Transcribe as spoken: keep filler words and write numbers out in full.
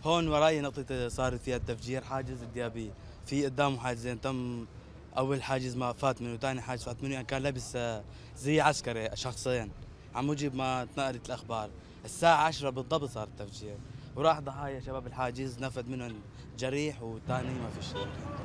هون وراي نقطة صار فيها التفجير، حاجز الديابية، في قدامه حاجزين، تم أول حاجز ما فات منه، ثاني حاجز فات منه، يعني كان لابس آه، زي عسكري شخصين. عم مجيب ما تنقلت الأخبار، الساعة عشرة بالضبط صار التفجير، وراح ضحايا شباب الحاجز نفد منهم جريح، والثاني ما في شيء.